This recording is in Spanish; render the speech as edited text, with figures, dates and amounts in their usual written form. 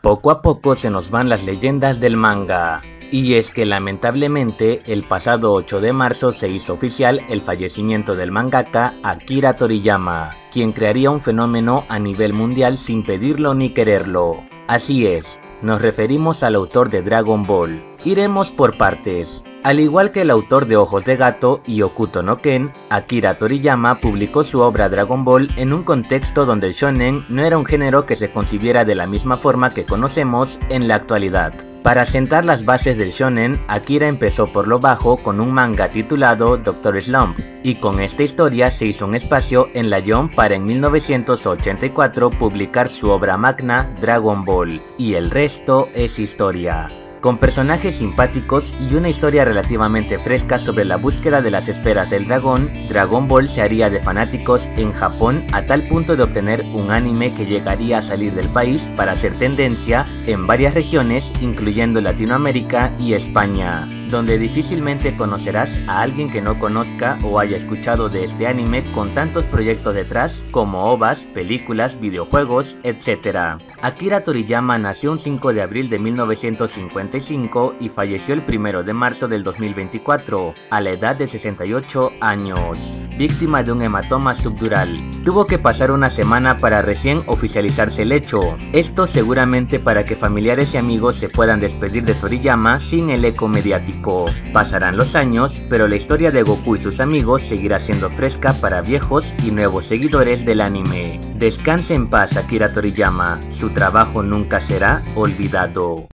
Poco a poco se nos van las leyendas del manga. Y es que lamentablemente el pasado 8 de marzo se hizo oficial el fallecimiento del mangaka Akira Toriyama, quien crearía un fenómeno a nivel mundial sin pedirlo ni quererlo. Así es, nos referimos al autor de Dragon Ball. Iremos por partes. Al igual que el autor de Ojos de Gato y Hokuto no Ken, Akira Toriyama publicó su obra Dragon Ball en un contexto donde el shonen no era un género que se concibiera de la misma forma que conocemos en la actualidad. Para sentar las bases del shonen, Akira empezó por lo bajo con un manga titulado Dr. Slump, y con esta historia se hizo un espacio en la Jump para en 1984 publicar su obra magna Dragon Ball, y el resto es historia. Con personajes simpáticos y una historia relativamente fresca sobre la búsqueda de las esferas del dragón, Dragon Ball se haría de fanáticos en Japón a tal punto de obtener un anime que llegaría a salir del país para hacer tendencia en varias regiones, incluyendo Latinoamérica y España, donde difícilmente conocerás a alguien que no conozca o haya escuchado de este anime con tantos proyectos detrás como ovas, películas, videojuegos, etc. Akira Toriyama nació un 5 de abril de 1955 y falleció el 1 de marzo del 2024, a la edad de 68 años, víctima de un hematoma subdural. Tuvo que pasar una semana para recién oficializarse el hecho, esto seguramente para que familiares y amigos se puedan despedir de Toriyama sin el eco mediático. Pasarán los años, pero la historia de Goku y sus amigos seguirá siendo fresca para viejos y nuevos seguidores del anime. Descanse en paz, Akira Toriyama, su trabajo nunca será olvidado.